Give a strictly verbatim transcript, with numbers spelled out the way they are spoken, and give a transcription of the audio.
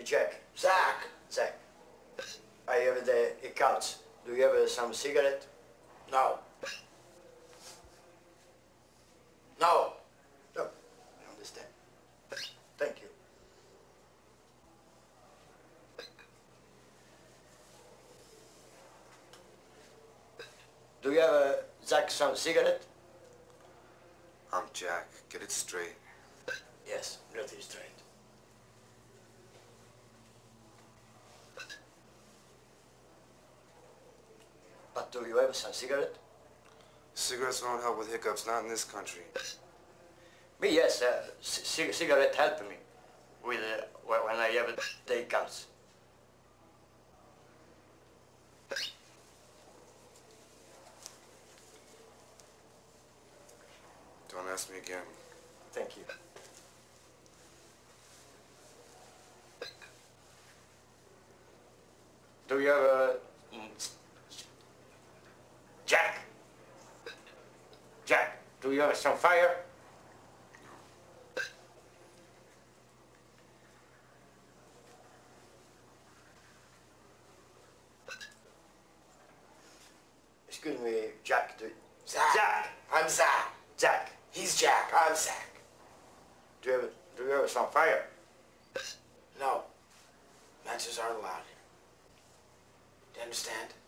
Jack. Zach. Zach. I have the accounts. Do you have some cigarette? No. No. No. I understand. Thank you. Do you have uh, Zach some cigarette? I'm Jack. Get it straight. Yes, get it straight. But do you have some cigarette? Cigarettes won't help with hiccups, not in this country. Me, yes, uh, c cigarette help me with uh, when I have the accounts. Don't ask me again. Thank you. Do you have a... Jack? Jack, do you have some fire? Excuse me, Jack. Do... Zach. Zach. I'm Zach. Jack. He's Jack. I'm Zach. Do you have, do you have some fire? No. Matches aren't allowed. Do you understand?